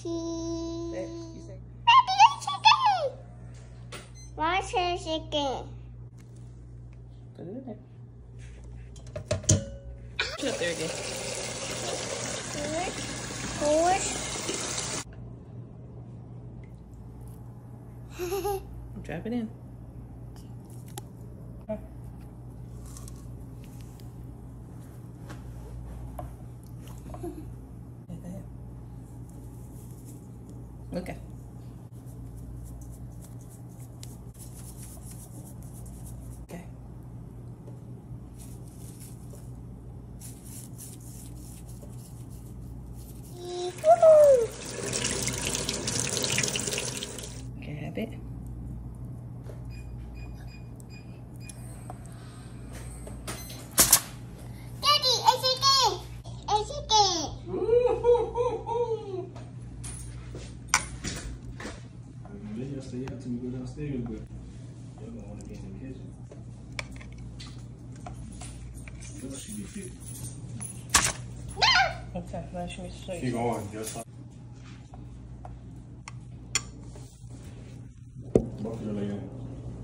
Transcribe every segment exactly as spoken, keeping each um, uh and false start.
Cheese. You say. Daddy, chicken. Watch her chicken. Put it in there. Put it up there again. Forward. Drop it in. Okay. Okay. Okay, have it. Daddy, a chicken. A chicken. Y'all stay out till we go downstairs, but y'all don't want to be in the kitchen. Girl, she be fit. Okay, now show me show Keep you. going, just like. Both of your leg in.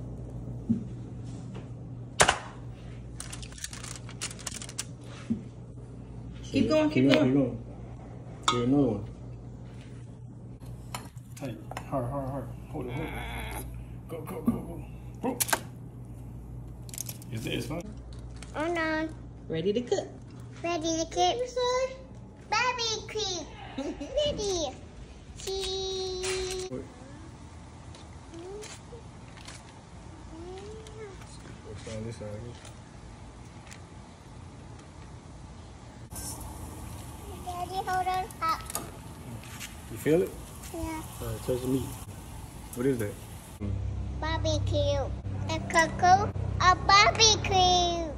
Keep going, keep Keep going. going. Here's another one. Tight. Hard, hard, hard. Hold it, hold it. Go, go, go, go. Go. Is this fine? Oh no. Ready to cook. Ready to cook, son? Barbecue. Ready. Cheese. Wait. What's on this side? Daddy, hold on. Up. You feel it? Yeah. All right, touch the meat. What is that? Barbecue. A cocoa. A barbecue.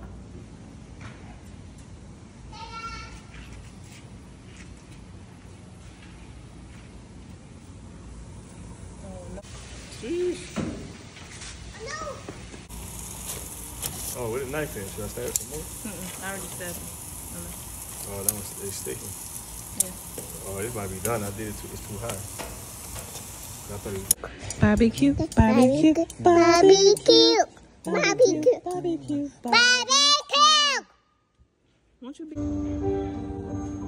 Sheesh. No. Oh, with a knife in. Should I stab it some more? Mm-mm, I already stabbed it. Oh, that one's it's sticking. Yeah. Oh, this might be done. I did it too. It's too high. I thought it was. Barbecue, barbecue, Barbecue. Barbecue. barbecue, barbecue. Barbecue. Won't you be?